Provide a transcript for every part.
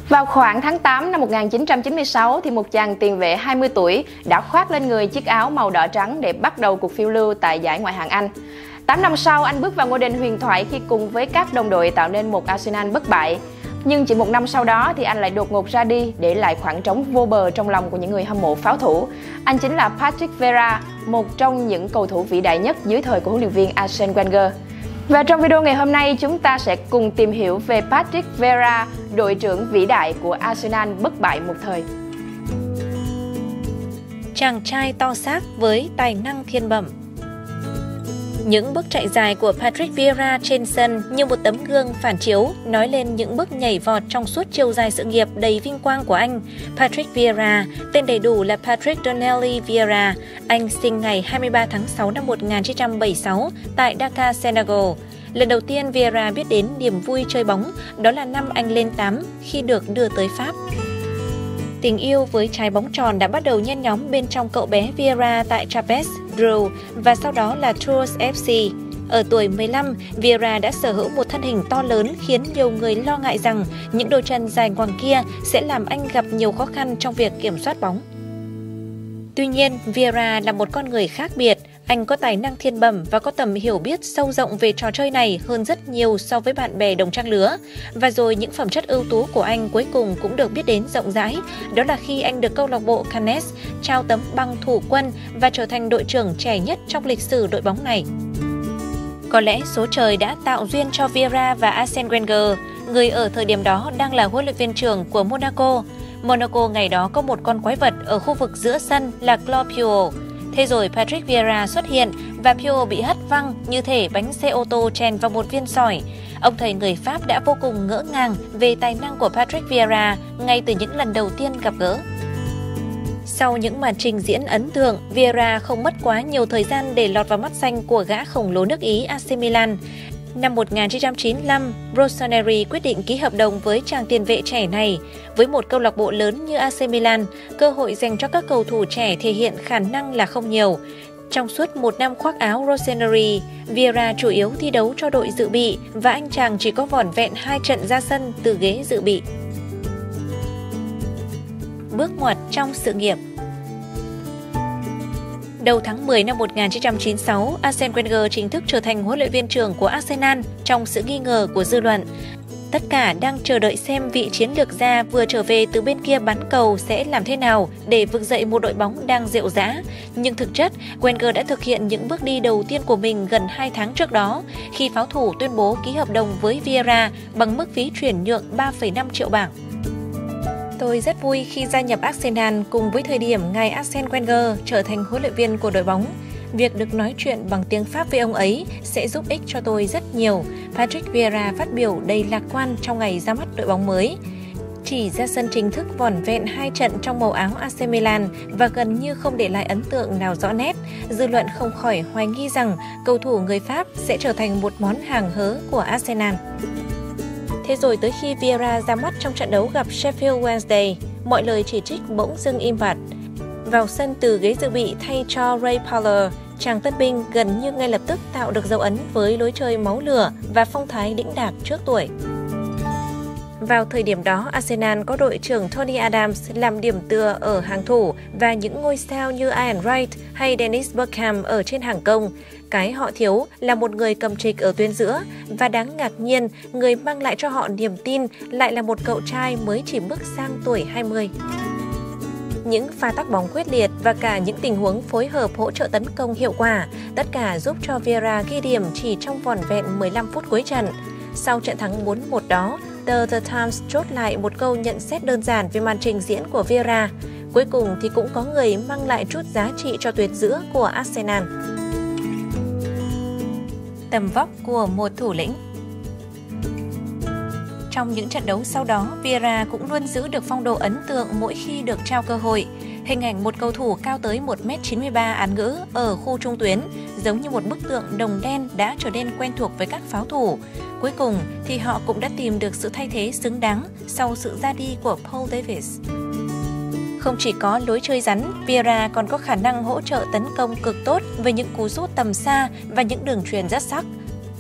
Vào khoảng tháng 8 năm 1996 thì một chàng tiền vệ 20 tuổi đã khoác lên người chiếc áo màu đỏ trắng để bắt đầu cuộc phiêu lưu tại giải Ngoại hạng Anh. 8 năm sau, anh bước vào ngôi đền huyền thoại khi cùng với các đồng đội tạo nên một Arsenal bất bại. Nhưng chỉ một năm sau đó thì anh lại đột ngột ra đi, để lại khoảng trống vô bờ trong lòng của những người hâm mộ pháo thủ. Anh chính là Patrick Vieira, một trong những cầu thủ vĩ đại nhất dưới thời của huấn luyện viên Arsene Wenger. Và trong video ngày hôm nay, chúng ta sẽ cùng tìm hiểu về Patrick Vieira, đội trưởng vĩ đại của Arsenal bất bại một thời. Chàng trai to xác với tài năng thiên bẩm. Những bước chạy dài của Patrick Vieira trên sân như một tấm gương phản chiếu, nói lên những bước nhảy vọt trong suốt chiều dài sự nghiệp đầy vinh quang của anh. Patrick Vieira, tên đầy đủ là Patrick Donnelly Vieira, anh sinh ngày 23 tháng 6 năm 1976 tại Dakar, Senegal. Lần đầu tiên Vieira biết đến niềm vui chơi bóng, đó là năm anh lên 8 khi được đưa tới Pháp. Tình yêu với trái bóng tròn đã bắt đầu nhen nhóm bên trong cậu bé Vieira tại Trapez, Drew và sau đó là Tours FC. Ở tuổi 15, Vieira đã sở hữu một thân hình to lớn khiến nhiều người lo ngại rằng những đôi chân dài ngoằng kia sẽ làm anh gặp nhiều khó khăn trong việc kiểm soát bóng. Tuy nhiên, Vieira là một con người khác biệt. Anh có tài năng thiên bẩm và có tầm hiểu biết sâu rộng về trò chơi này hơn rất nhiều so với bạn bè đồng trang lứa. Và rồi những phẩm chất ưu tú của anh cuối cùng cũng được biết đến rộng rãi. Đó là khi anh được câu lạc bộ Cannes trao tấm bằng thủ quân và trở thành đội trưởng trẻ nhất trong lịch sử đội bóng này. Có lẽ số trời đã tạo duyên cho Vieira và Arsene Wenger, người ở thời điểm đó đang là huấn luyện viên trưởng của Monaco. Monaco ngày đó có một con quái vật ở khu vực giữa sân là Claude Puel. Thế rồi Patrick Vieira xuất hiện và Puel bị hất văng như thể bánh xe ô tô chèn vào một viên sỏi. Ông thầy người Pháp đã vô cùng ngỡ ngàng về tài năng của Patrick Vieira ngay từ những lần đầu tiên gặp gỡ. Sau những màn trình diễn ấn tượng, Vieira không mất quá nhiều thời gian để lọt vào mắt xanh của gã khổng lồ nước Ý AC Milan. Năm 1995, Rossoneri quyết định ký hợp đồng với chàng tiền vệ trẻ này. Với một câu lạc bộ lớn như AC Milan, cơ hội dành cho các cầu thủ trẻ thể hiện khả năng là không nhiều. Trong suốt một năm khoác áo Rossoneri, Vieira chủ yếu thi đấu cho đội dự bị và anh chàng chỉ có vỏn vẹn 2 trận ra sân từ ghế dự bị. Bước ngoặt trong sự nghiệp. Đầu tháng 10 năm 1996, Arsene Wenger chính thức trở thành huấn luyện viên trưởng của Arsenal trong sự nghi ngờ của dư luận. Tất cả đang chờ đợi xem vị chiến lược gia vừa trở về từ bên kia bán cầu sẽ làm thế nào để vực dậy một đội bóng đang rệu rã. Nhưng thực chất, Wenger đã thực hiện những bước đi đầu tiên của mình gần 2 tháng trước đó, khi pháo thủ tuyên bố ký hợp đồng với Vieira bằng mức phí chuyển nhượng 3,5 triệu bảng. Tôi rất vui khi gia nhập Arsenal cùng với thời điểm ngài Arsene Wenger trở thành huấn luyện viên của đội bóng. Việc được nói chuyện bằng tiếng Pháp với ông ấy sẽ giúp ích cho tôi rất nhiều, Patrick Vieira phát biểu đầy lạc quan trong ngày ra mắt đội bóng mới. Chỉ ra sân chính thức vỏn vẹn 2 trận trong màu áo AC Milan và gần như không để lại ấn tượng nào rõ nét, dư luận không khỏi hoài nghi rằng cầu thủ người Pháp sẽ trở thành một món hàng hớ của Arsenal. Thế rồi tới khi Vieira ra mắt trong trận đấu gặp Sheffield Wednesday, mọi lời chỉ trích bỗng dưng im bặt. Vào sân từ ghế dự bị thay cho Ray Parlour, chàng tân binh gần như ngay lập tức tạo được dấu ấn với lối chơi máu lửa và phong thái đĩnh đạc trước tuổi. Vào thời điểm đó, Arsenal có đội trưởng Tony Adams làm điểm tựa ở hàng thủ và những ngôi sao như Ian Wright hay Dennis Bergkamp ở trên hàng công. Cái họ thiếu là một người cầm trịch ở tuyến giữa và đáng ngạc nhiên, người mang lại cho họ niềm tin lại là một cậu trai mới chỉ bước sang tuổi 20. Những pha tắc bóng quyết liệt và cả những tình huống phối hợp hỗ trợ tấn công hiệu quả, tất cả giúp cho Vieira ghi điểm chỉ trong vỏn vẹn 15 phút cuối trận. Sau trận thắng 4-1 đó, tờ The Times chốt lại một câu nhận xét đơn giản về màn trình diễn của Vieira. Cuối cùng thì cũng có người mang lại chút giá trị cho tuyến giữa của Arsenal. Tầm vóc của một thủ lĩnh. Trong những trận đấu sau đó, Vieira cũng luôn giữ được phong độ ấn tượng mỗi khi được trao cơ hội. Hình ảnh một cầu thủ cao tới 1m93 án ngữ ở khu trung tuyến, giống như một bức tượng đồng đen đã trở nên quen thuộc với các pháo thủ. Cuối cùng thì họ cũng đã tìm được sự thay thế xứng đáng sau sự ra đi của Paul Davis. Không chỉ có lối chơi rắn, Vieira còn có khả năng hỗ trợ tấn công cực tốt với những cú sút tầm xa và những đường chuyền rất sắc.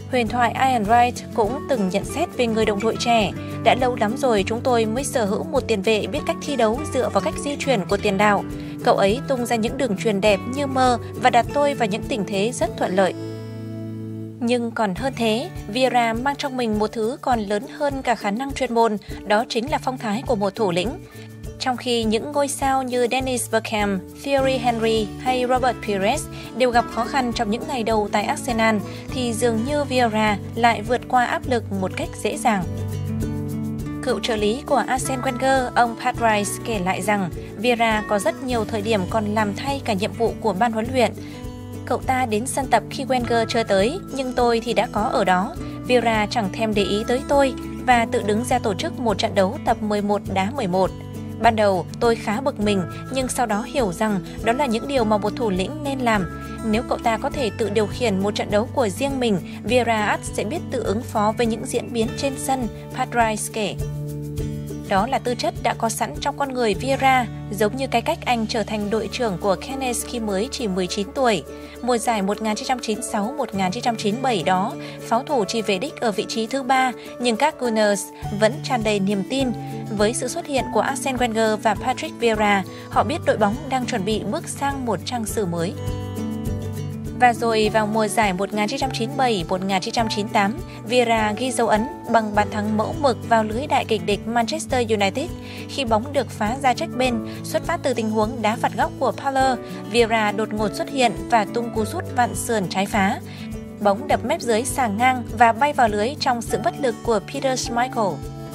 Huyền thoại Ian Wright cũng từng nhận xét về người đồng đội trẻ: đã lâu lắm rồi chúng tôi mới sở hữu một tiền vệ biết cách thi đấu dựa vào cách di chuyển của tiền đạo. Cậu ấy tung ra những đường chuyền đẹp như mơ và đặt tôi vào những tình thế rất thuận lợi. Nhưng còn hơn thế, Vieira mang trong mình một thứ còn lớn hơn cả khả năng chuyên môn, đó chính là phong thái của một thủ lĩnh. Trong khi những ngôi sao như Dennis Bergkamp, Thierry Henry hay Robert Pires đều gặp khó khăn trong những ngày đầu tại Arsenal, thì dường như Vieira lại vượt qua áp lực một cách dễ dàng. Cựu trợ lý của Arsene Wenger, ông Pat Rice kể lại rằng Vieira có rất nhiều thời điểm còn làm thay cả nhiệm vụ của ban huấn luyện. Cậu ta đến sân tập khi Wenger chưa tới, nhưng tôi thì đã có ở đó. Vieira chẳng thèm để ý tới tôi và tự đứng ra tổ chức một trận đấu tập 11 đá 11. Ban đầu tôi khá bực mình, nhưng sau đó hiểu rằng đó là những điều mà một thủ lĩnh nên làm. Nếu cậu ta có thể tự điều khiển một trận đấu của riêng mình, Vieira sẽ biết tự ứng phó với những diễn biến trên sân, Pat Rice kể. Đó là tư chất đã có sẵn trong con người Vieira, giống như cái cách anh trở thành đội trưởng của Cannes khi mới chỉ 19 tuổi. Mùa giải 1996-1997 đó, pháo thủ chỉ về đích ở vị trí thứ 3, nhưng các Gunners vẫn tràn đầy niềm tin. Với sự xuất hiện của Arsene Wenger và Patrick Vieira, họ biết đội bóng đang chuẩn bị bước sang một trang sử mới. Và rồi vào mùa giải 1997-1998, Vieira ghi dấu ấn bằng bàn thắng mẫu mực vào lưới đại kình địch Manchester United. Khi bóng được phá ra trách bên, xuất phát từ tình huống đá phạt góc của Parler, Vieira đột ngột xuất hiện và tung cú sút vặn sườn trái phá. Bóng đập mép dưới xà ngang và bay vào lưới trong sự bất lực của Peter Schmeichel.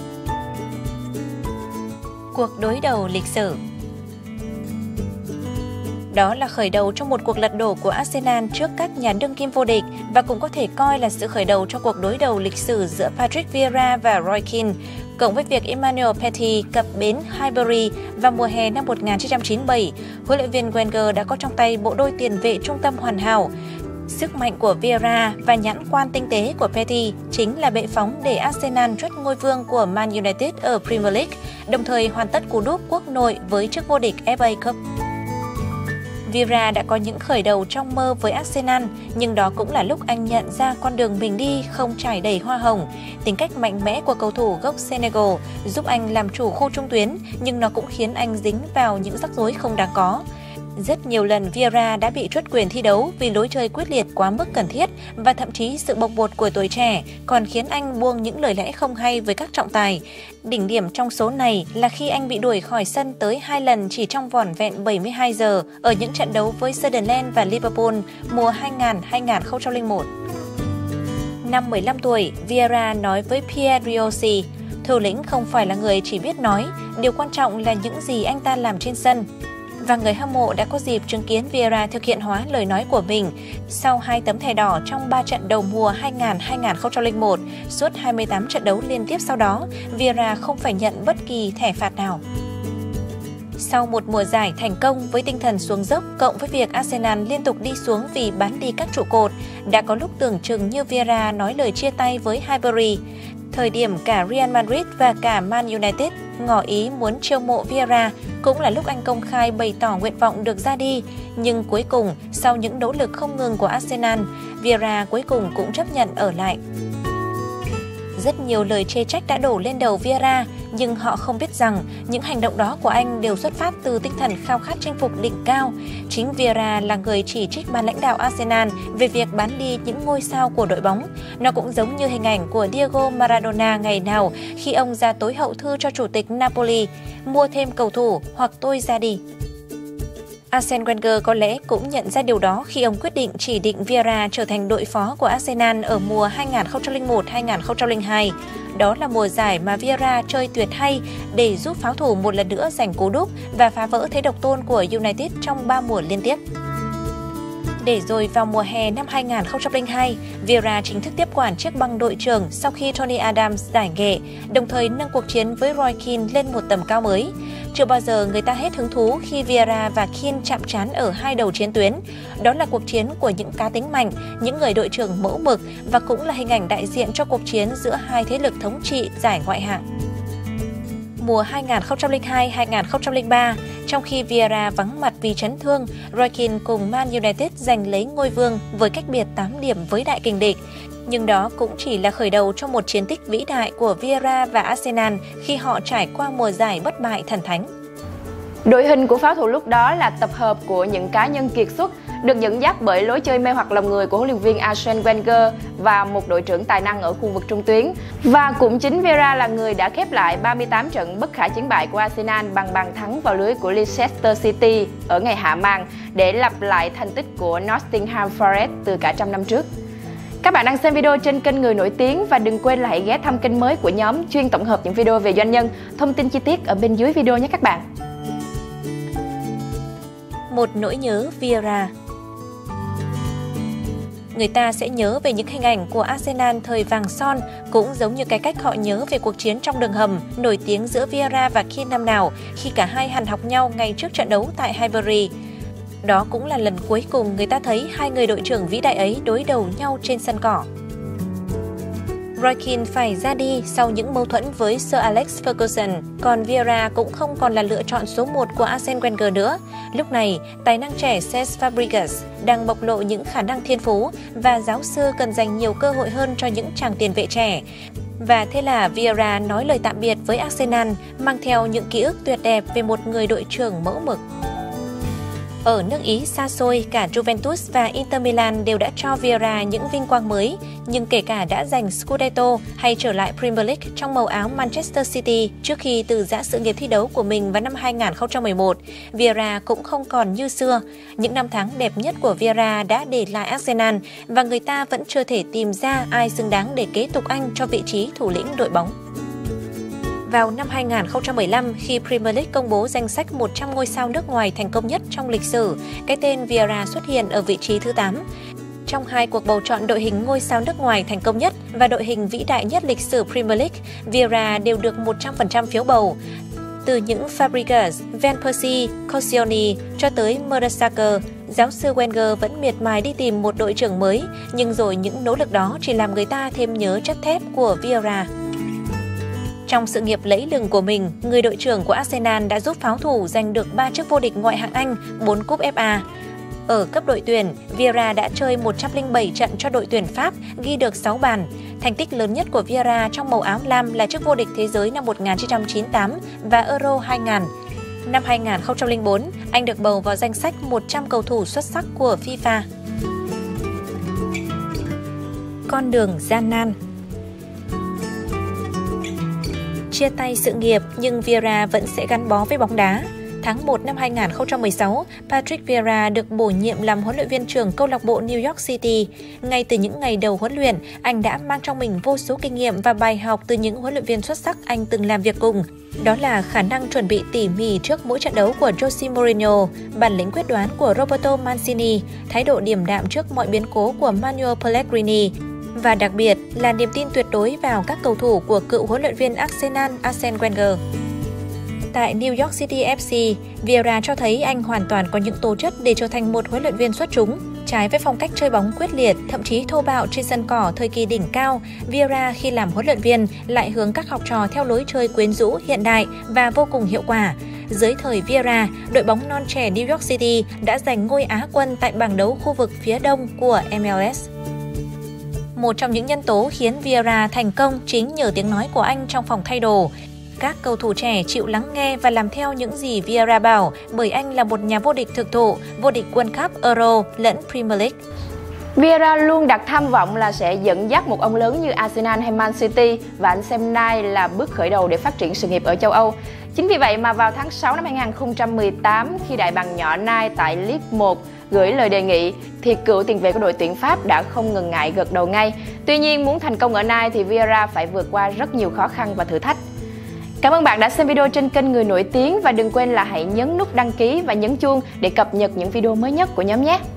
Cuộc đối đầu lịch sử. Đó là khởi đầu cho một cuộc lật đổ của Arsenal trước các nhà đương kim vô địch và cũng có thể coi là sự khởi đầu cho cuộc đối đầu lịch sử giữa Patrick Vieira và Roy Keane, cộng với việc Emmanuel Petit cập bến Highbury vào mùa hè năm 1997, huấn luyện viên Wenger đã có trong tay bộ đôi tiền vệ trung tâm hoàn hảo. Sức mạnh của Vieira và nhãn quan tinh tế của Petit chính là bệ phóng để Arsenal truất ngôi vương của Man United ở Premier League, đồng thời hoàn tất cú đúp quốc nội với chức vô địch FA Cup. Vieira đã có những khởi đầu trong mơ với Arsenal, nhưng đó cũng là lúc anh nhận ra con đường mình đi không trải đầy hoa hồng. Tính cách mạnh mẽ của cầu thủ gốc Senegal giúp anh làm chủ khu trung tuyến, nhưng nó cũng khiến anh dính vào những rắc rối không đáng có. Rất nhiều lần Vieira đã bị truất quyền thi đấu vì lối chơi quyết liệt quá mức cần thiết và thậm chí sự bộc bột của tuổi trẻ còn khiến anh buông những lời lẽ không hay với các trọng tài. Đỉnh điểm trong số này là khi anh bị đuổi khỏi sân tới 2 lần chỉ trong vỏn vẹn 72 giờ ở những trận đấu với Sunderland và Liverpool mùa 2000-2001. Năm 15 tuổi, Vieira nói với Pierre Riosi, thủ lĩnh không phải là người chỉ biết nói, điều quan trọng là những gì anh ta làm trên sân. Và người hâm mộ đã có dịp chứng kiến Vieira thực hiện hóa lời nói của mình. Sau 2 tấm thẻ đỏ trong 3 trận đầu mùa 2000-2001, suốt 28 trận đấu liên tiếp sau đó, Vieira không phải nhận bất kỳ thẻ phạt nào. Sau một mùa giải thành công với tinh thần xuống dốc cộng với việc Arsenal liên tục đi xuống vì bán đi các trụ cột, đã có lúc tưởng chừng như Vieira nói lời chia tay với Highbury. Thời điểm cả Real Madrid và cả Man United ngỏ ý muốn chiêu mộ Vieira, cũng là lúc anh công khai bày tỏ nguyện vọng được ra đi. Nhưng cuối cùng, sau những nỗ lực không ngừng của Arsenal, Vieira cuối cùng cũng chấp nhận ở lại. Rất nhiều lời chê trách đã đổ lên đầu Vieira, nhưng họ không biết rằng những hành động đó của anh đều xuất phát từ tinh thần khao khát chinh phục đỉnh cao. Chính Vieira là người chỉ trích ban lãnh đạo Arsenal về việc bán đi những ngôi sao của đội bóng. Nó cũng giống như hình ảnh của Diego Maradona ngày nào khi ông ra tối hậu thư cho chủ tịch Napoli, mua thêm cầu thủ hoặc tôi ra đi. Arsene Wenger có lẽ cũng nhận ra điều đó khi ông quyết định chỉ định Vieira trở thành đội phó của Arsenal ở mùa 2001-2002. Đó là mùa giải mà Vieira chơi tuyệt hay để giúp pháo thủ một lần nữa giành cú đúp và phá vỡ thế độc tôn của United trong 3 mùa liên tiếp. Để rồi vào mùa hè năm 2002, Vieira chính thức tiếp quản chiếc băng đội trưởng sau khi Tony Adams giải nghệ, đồng thời nâng cuộc chiến với Roy Keane lên một tầm cao mới. Chưa bao giờ người ta hết hứng thú khi Vieira và Keane chạm trán ở hai đầu chiến tuyến. Đó là cuộc chiến của những cá tính mạnh, những người đội trưởng mẫu mực và cũng là hình ảnh đại diện cho cuộc chiến giữa hai thế lực thống trị giải ngoại hạng. Mùa 2002-2003, trong khi Vieira vắng mặt vì chấn thương, Roy Keane cùng Man United giành lấy ngôi vương với cách biệt 8 điểm với đại kình địch. Nhưng đó cũng chỉ là khởi đầu cho một chiến tích vĩ đại của Vieira và Arsenal khi họ trải qua mùa giải bất bại thần thánh. Đội hình của pháo thủ lúc đó là tập hợp của những cá nhân kiệt xuất, được dẫn dắt bởi lối chơi mê hoặc lòng người của huấn luyện viên Arsene Wenger và một đội trưởng tài năng ở khu vực trung tuyến. Và cũng chính Vieira là người đã khép lại 38 trận bất khả chiến bại của Arsenal bằng bàn thắng vào lưới của Leicester City ở ngày hạ màn để lặp lại thành tích của Nottingham Forest từ cả trăm năm trước. Các bạn đang xem video trên kênh Người Nổi Tiếng và đừng quên là hãy ghé thăm kênh mới của nhóm chuyên tổng hợp những video về doanh nhân. Thông tin chi tiết ở bên dưới video nhé các bạn. Một nỗi nhớ Vieira. Người ta sẽ nhớ về những hình ảnh của Arsenal thời vàng son, cũng giống như cái cách họ nhớ về cuộc chiến trong đường hầm nổi tiếng giữa Vieira và Keane năm nào khi cả hai hằn học nhau ngay trước trận đấu tại Highbury. Đó cũng là lần cuối cùng người ta thấy hai người đội trưởng vĩ đại ấy đối đầu nhau trên sân cỏ. Roy Keane phải ra đi sau những mâu thuẫn với Sir Alex Ferguson, còn Vieira cũng không còn là lựa chọn số 1 của Arsene Wenger nữa. Lúc này, tài năng trẻ Cesc Fabregas đang bộc lộ những khả năng thiên phú và giáo sư cần dành nhiều cơ hội hơn cho những chàng tiền vệ trẻ. Và thế là Vieira nói lời tạm biệt với Arsenal, mang theo những ký ức tuyệt đẹp về một người đội trưởng mẫu mực. Ở nước Ý xa xôi, cả Juventus và Inter Milan đều đã cho Vieira những vinh quang mới, nhưng kể cả đã giành Scudetto hay trở lại Premier League trong màu áo Manchester City trước khi từ giã sự nghiệp thi đấu của mình vào năm 2011, Vieira cũng không còn như xưa. Những năm tháng đẹp nhất của Vieira đã để lại Arsenal và người ta vẫn chưa thể tìm ra ai xứng đáng để kế tục anh cho vị trí thủ lĩnh đội bóng. Vào năm 2015, khi Premier League công bố danh sách 100 ngôi sao nước ngoài thành công nhất trong lịch sử, cái tên Vieira xuất hiện ở vị trí thứ 8. Trong hai cuộc bầu chọn đội hình ngôi sao nước ngoài thành công nhất và đội hình vĩ đại nhất lịch sử Premier League, Vieira đều được 100% phiếu bầu. Từ những Fabregas, Van Persie, Koscielny cho tới Mertesacker, giáo sư Wenger vẫn miệt mài đi tìm một đội trưởng mới, nhưng rồi những nỗ lực đó chỉ làm người ta thêm nhớ chất thép của Vieira. Trong sự nghiệp lẫy lừng của mình, người đội trưởng của Arsenal đã giúp pháo thủ giành được 3 chức vô địch ngoại hạng Anh, 4 cúp FA. Ở cấp đội tuyển, Vieira đã chơi 107 trận cho đội tuyển Pháp, ghi được 6 bàn. Thành tích lớn nhất của Vieira trong màu áo lam là chức vô địch thế giới năm 1998 và Euro 2000. Năm 2004, anh được bầu vào danh sách 100 cầu thủ xuất sắc của FIFA. Con đường gian nan. Chia tay sự nghiệp nhưng Vieira vẫn sẽ gắn bó với bóng đá. Tháng 1 năm 2016, Patrick Vieira được bổ nhiệm làm huấn luyện viên trưởng câu lạc bộ New York City. Ngay từ những ngày đầu huấn luyện, anh đã mang trong mình vô số kinh nghiệm và bài học từ những huấn luyện viên xuất sắc anh từng làm việc cùng. Đó là khả năng chuẩn bị tỉ mỉ trước mỗi trận đấu của Jose Mourinho, bản lĩnh quyết đoán của Roberto Mancini, thái độ điềm đạm trước mọi biến cố của Manuel Pellegrini, và đặc biệt là niềm tin tuyệt đối vào các cầu thủ của cựu huấn luyện viên Arsenal Arsene Wenger. Tại New York City FC, Vieira cho thấy anh hoàn toàn có những tố chất để trở thành một huấn luyện viên xuất chúng. Trái với phong cách chơi bóng quyết liệt, thậm chí thô bạo trên sân cỏ thời kỳ đỉnh cao, Vieira khi làm huấn luyện viên lại hướng các học trò theo lối chơi quyến rũ, hiện đại và vô cùng hiệu quả. Dưới thời Vieira, đội bóng non trẻ New York City đã giành ngôi Á quân tại bảng đấu khu vực phía đông của MLS. Một trong những nhân tố khiến Vieira thành công chính nhờ tiếng nói của anh trong phòng thay đồ. Các cầu thủ trẻ chịu lắng nghe và làm theo những gì Vieira bảo bởi anh là một nhà vô địch thực thụ, vô địch World Cup, Euro lẫn Premier League. Vieira luôn đặt tham vọng là sẽ dẫn dắt một ông lớn như Arsenal hay Man City và anh xem nay là bước khởi đầu để phát triển sự nghiệp ở châu Âu. Chính vì vậy mà vào tháng 6 năm 2018, khi đại bàng nhỏ Nai tại League 1 gửi lời đề nghị, thì cựu tiền vệ của đội tuyển Pháp đã không ngần ngại gật đầu ngay. Tuy nhiên, muốn thành công ở Nai thì Vieira phải vượt qua rất nhiều khó khăn và thử thách. Cảm ơn bạn đã xem video trên kênh Người Nổi Tiếng và đừng quên là hãy nhấn nút đăng ký và nhấn chuông để cập nhật những video mới nhất của nhóm nhé.